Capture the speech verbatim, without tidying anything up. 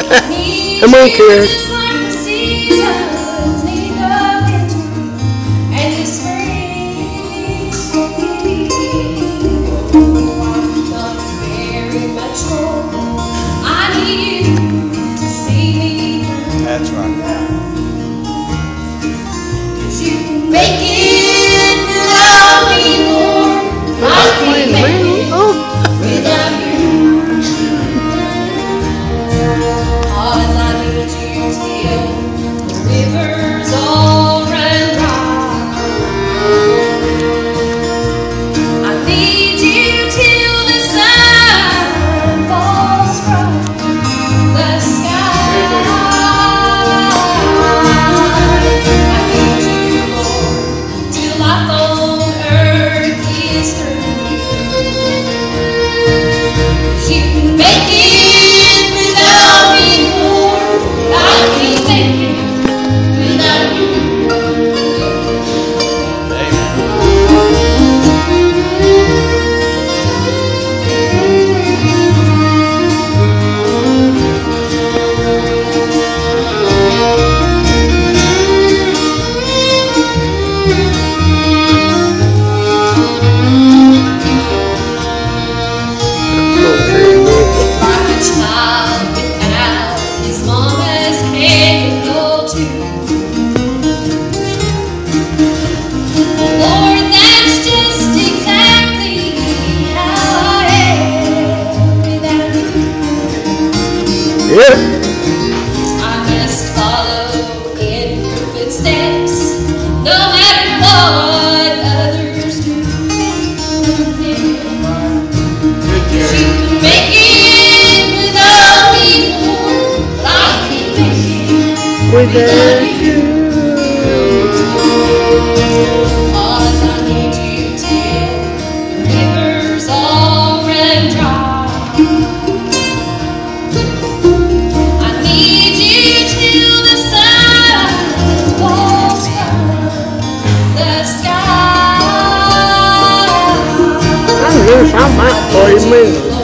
Come on, kid. That's right. Make it love me more. I can't make it without you. Cause I need you till the rivers all run dry. I need you till the sun falls from the sky. Yeah. I must follow in your footsteps, no matter what others do. You can make it without me more, but I can't make it without you. Cause I need you till the rivers all run dry. Sao mà thôi mình